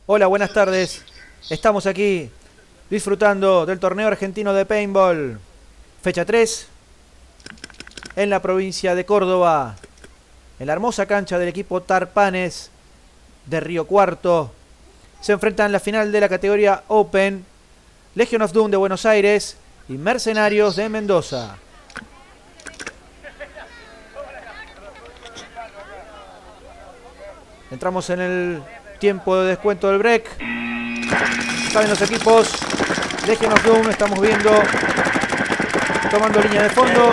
Hola, buenas tardes. Estamos aquí disfrutando del torneo argentino de paintball. Fecha 3 en la provincia de Córdoba. En la hermosa cancha del equipo Tarpanes de Río Cuarto. Se enfrentan la final de la categoría Open. Legion of Doom de Buenos Aires y Mercenarios de Mendoza. Entramos en el tiempo de descuento del break. Salen los equipos. Legion of Doom, estamos viendo, tomando línea de fondo.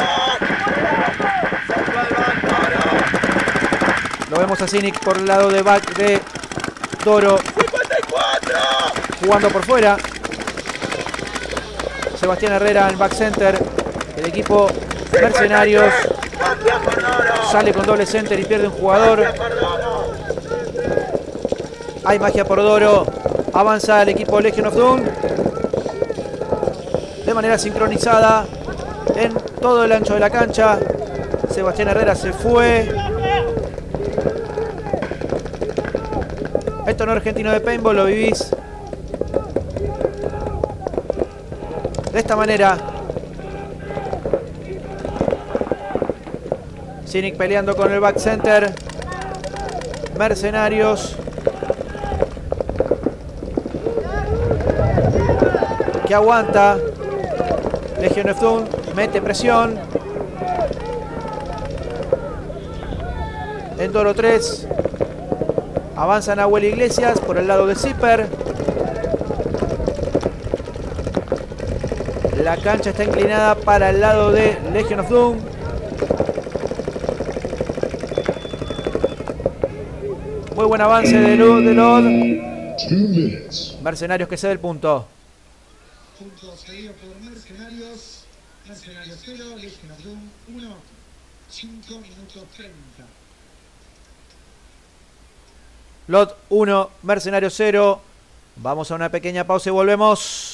Lo vemos a Cynic por el lado de back de Toro, jugando por fuera. Sebastián Herrera en back center. El equipo Mercenarios sale con doble center y pierde un jugador. Hay magia por Doro. Avanza el equipo Legion of Doom de manera sincronizada en todo el ancho de la cancha. Sebastián Herrera se fue. El torneo argentino de paintball lo vivís de esta manera. Cynic peleando con el back center. Mercenarios que aguanta. Legion of Doom mete presión. En Toro 3 avanza Nahuel Iglesias por el lado de Zipper. La cancha está inclinada para el lado de Legion of Doom. Muy buen avance de Lod. Mercenarios que cede el punto. Punto seguido por Mercenarios. Mercenarios 0, Legion of Doom 1. 5 minutos 30. Lot 1, Mercenarios 0. Vamos a una pequeña pausa y volvemos.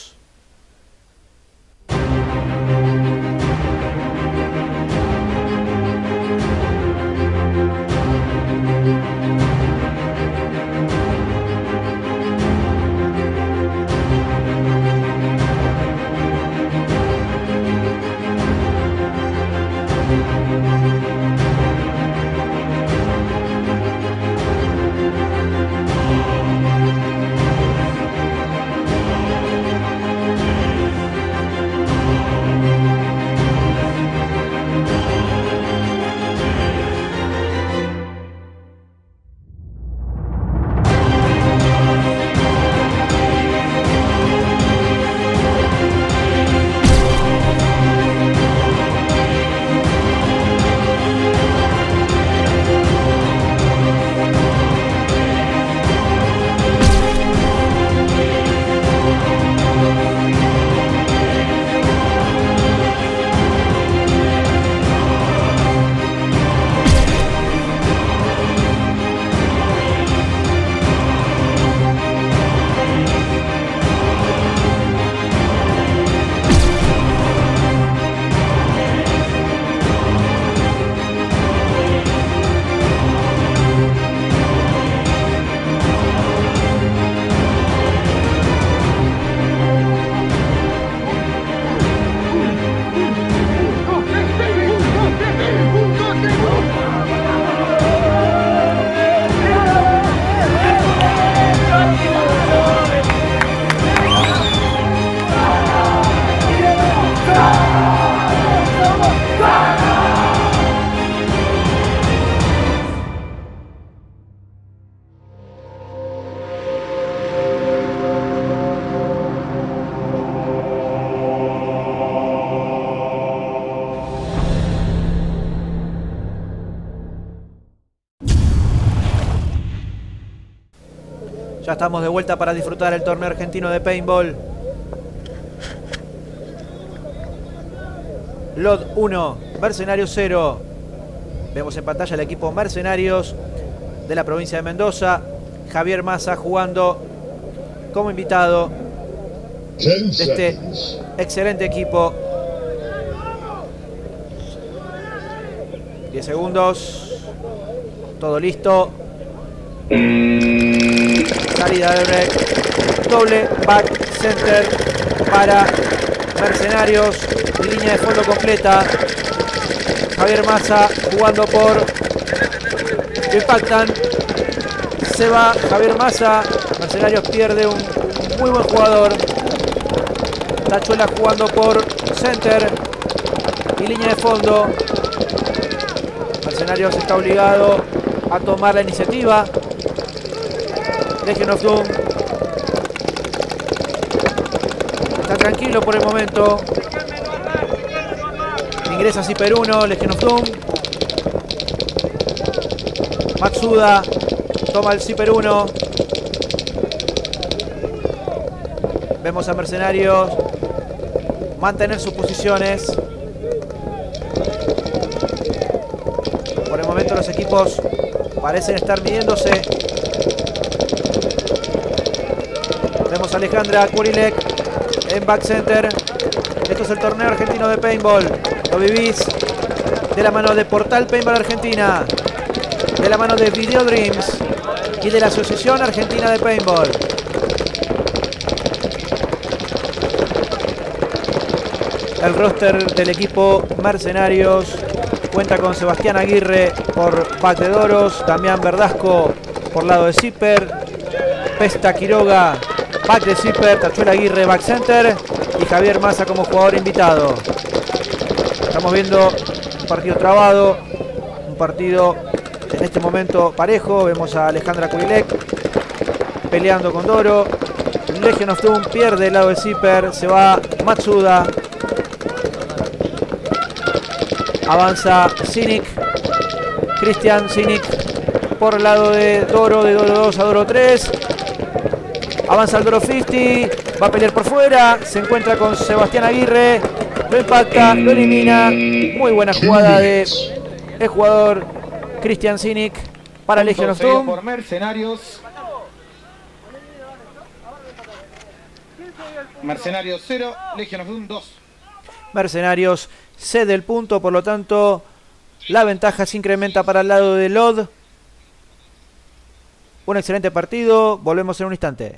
Ya estamos de vuelta para disfrutar el torneo argentino de paintball. Lot 1, Mercenarios 0. Vemos en pantalla el equipo Mercenarios de la provincia de Mendoza. Javier Massa jugando como invitado de este excelente equipo. 10 segundos. Todo listo. Salida de break. Doble back center para Mercenarios. Línea de fondo completa. Javier Massa jugando por... Impactan. Se va Javier Massa. Mercenarios pierde un muy buen jugador. Tachuela jugando por center y línea de fondo. Mercenarios está obligado a tomar la iniciativa. Legion of Doom está tranquilo por el momento. Ingresa Zipper 1, Legion of Doom. Matsuda toma el Zipper 1. Vemos a Mercenarios mantener sus posiciones. Por el momento los equipos parecen estar midiéndose. Vemos a Alejandra Kurilek en back center. Esto es el torneo argentino de paintball. Lo vivís de la mano de Portal Paintball Argentina, de la mano de Video Dreams y de la Asociación Argentina de Paintball. El roster del equipo Mercenarios cuenta con Sebastián Aguirre por back de Doros, Damián Verdasco por lado de Zipper, Pesta Quiroga back de Zipper, Tachuela Aguirre back center y Javier Massa como jugador invitado. Estamos viendo un partido trabado, un partido en este momento parejo. Vemos a Alejandra Kurilek peleando con Doro. Legion of Doom pierde el lado de Zipper, se va Matsuda. Avanza Cynic, Cristian Cynic por el lado de Doro 2 a Doro 3. Avanza el Doro 50, va a pelear por fuera, se encuentra con Sebastián Aguirre, lo impacta, lo elimina. Muy buena jugada de el jugador Cristian Cynic para Legion of Doom. Por Mercenarios. Mercenarios 0, Legion of Doom 2. Mercenarios cede el punto, por lo tanto la ventaja se incrementa para el lado de LOD. Un excelente partido, volvemos en un instante.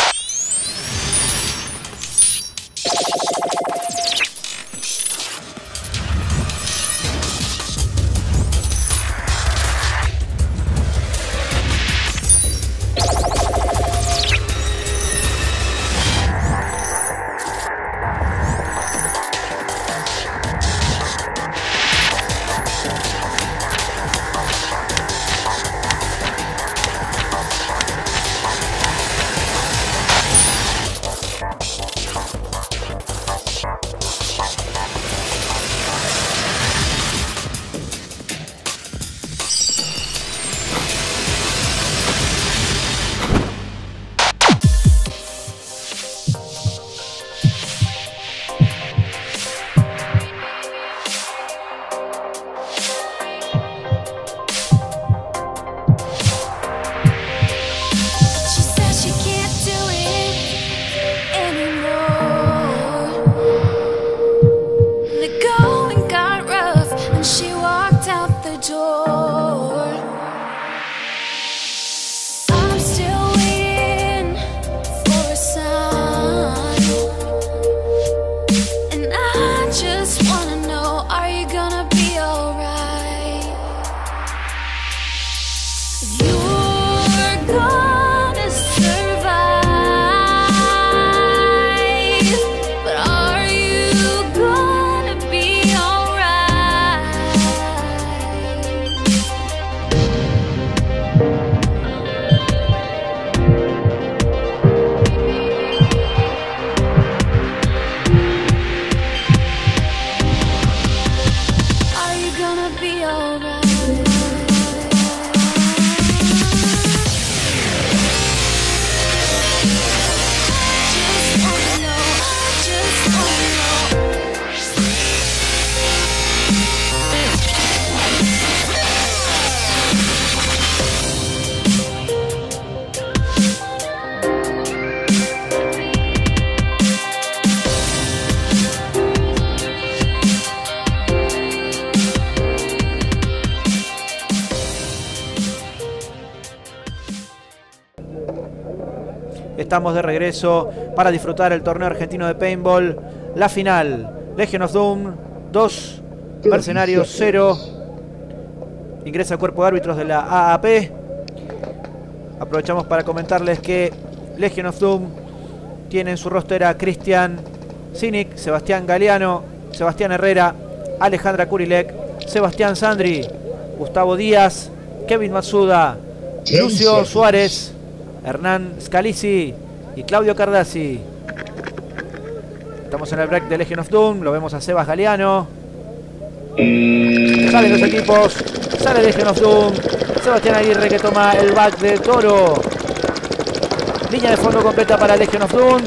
Estamos de regreso para disfrutar el torneo argentino de paintball. La final, Legion of Doom 2, Mercenarios 0. Ingresa el cuerpo de árbitros de la AAP. Aprovechamos para comentarles que Legion of Doom tiene en su roster a Cristian Cinic, Sebastián Galeano, Sebastián Herrera, Alejandra Kurilek, Sebastián Sandri, Gustavo Díaz, Kevin Matsuda, Lucio Suárez, Hernán Scalisi y Claudio Cardassi. Estamos en el break de Legion of Doom. Lo vemos a Sebas Galeano. Salen los equipos. Sale Legion of Doom. Sebastián Aguirre que toma el back de Toro. Línea de fondo completa para Legion of Doom.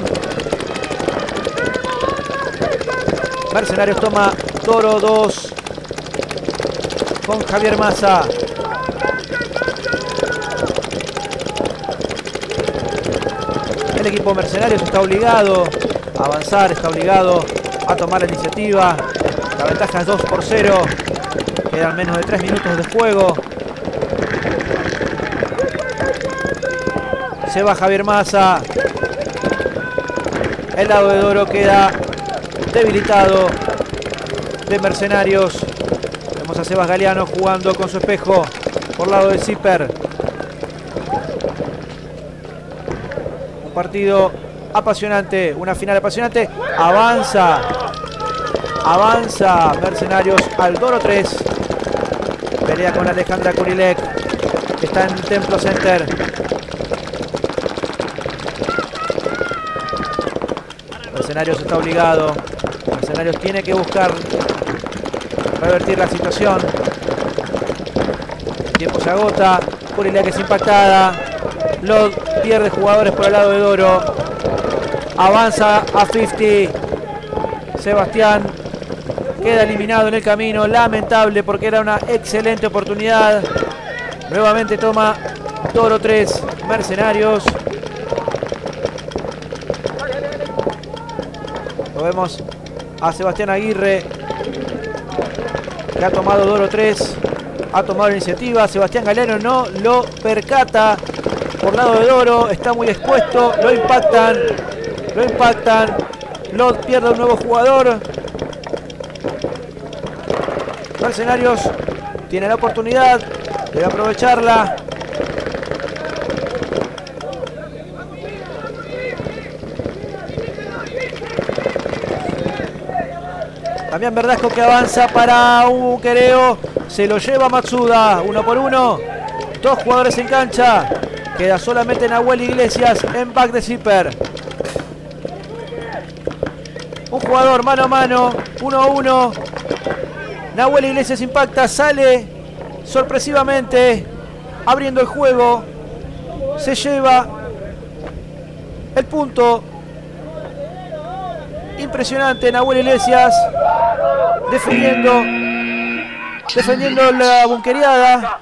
Mercenarios toma Toro 2 con Javier Massa. El equipo Mercenarios está obligado a avanzar, está obligado a tomar la iniciativa. La ventaja es 2-0. Quedan menos de 3 minutos de juego. Se va Javier Massa. El lado de Doro queda debilitado de Mercenarios. Vemos a Sebas Galeano jugando con su espejo por lado de Zipper. Un partido apasionante, una final apasionante. Avanza Mercenarios al Doro 3. Pelea con Alejandra Kurilek, que está en Templo Center. Mercenarios está obligado. Mercenarios tiene que buscar revertir la situación. El tiempo se agota. Kurilek es impactada. Lod pierde jugadores por el lado de Doro. Avanza a 50. Sebastián queda eliminado en el camino. Lamentable, porque era una excelente oportunidad. Nuevamente toma Doro 3. Mercenarios. Lo vemos a Sebastián Aguirre, que ha tomado Doro 3. Ha tomado la iniciativa. Sebastián Galeano no lo percata. Por lado de Doro. Está muy expuesto. Lo impactan. Lod pierde un nuevo jugador. Mercenarios tiene la oportunidad. Debe aprovecharla. También Verdasco que avanza para un buquereo. Se lo lleva Matsuda. 1 por 1. 2 jugadores en cancha. Queda solamente Nahuel Iglesias en back de Zipper. Un jugador mano a mano. 1-1. Nahuel Iglesias impacta. Sale sorpresivamente, abriendo el juego. Se lleva el punto. Impresionante Nahuel Iglesias. Defendiendo la bunkereada.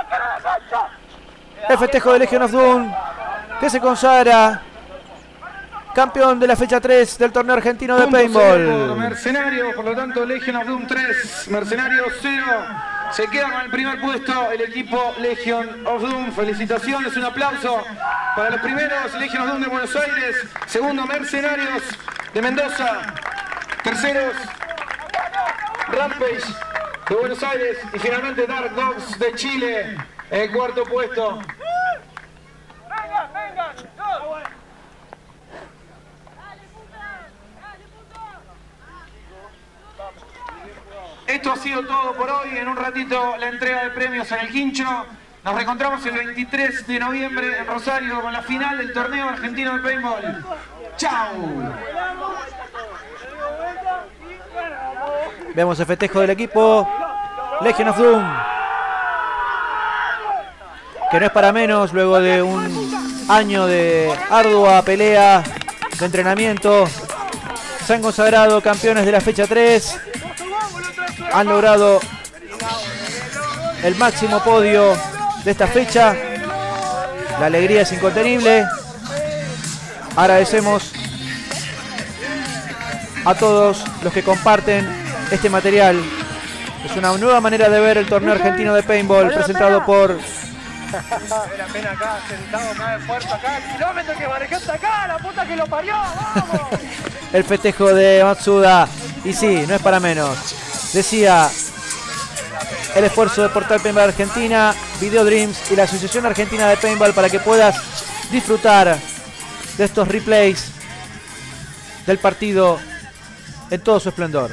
El festejo de Legion of Doom, que se consagra campeón de la fecha 3 del torneo argentino de paintball. Mercenarios, por lo tanto Legion of Doom 3, Mercenarios 0. Se queda con el primer puesto el equipo Legion of Doom. Felicitaciones, un aplauso para los primeros. Legion of Doom de Buenos Aires. Segundo, Mercenarios de Mendoza. Terceros, Rampage de Buenos Aires. Y finalmente Dark Dogs de Chile en el cuarto puesto. Esto ha sido todo por hoy. En un ratito la entrega de premios en el Quincho. Nos reencontramos el 23 de noviembre en Rosario con la final del torneo argentino de paintball. ¡Chao! Vemos el festejo del equipo Legion of Doom, que no es para menos. Luego de un año de ardua pelea, de entrenamiento, se han consagrado campeones de la fecha 3. Han logrado el máximo podio de esta fecha. La alegría es incontenible. Agradecemos a todos los que comparten este material. Es una nueva manera de ver el torneo argentino de paintball presentado por Vale la pena acá, sentado más de esfuerzo acá, el kilómetro que manejó hasta acá, la puta que lo parió, vamos. El festejo de Matsuda. Y sí, no es para menos. Decía, el esfuerzo de Portal Paintball Argentina, Video Dreams y la Asociación Argentina de Paintball para que puedas disfrutar de estos replays del partido en todo su esplendor.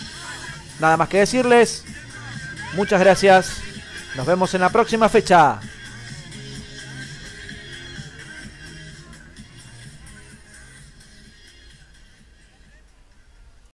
Nada más que decirles. Muchas gracias. Nos vemos en la próxima fecha.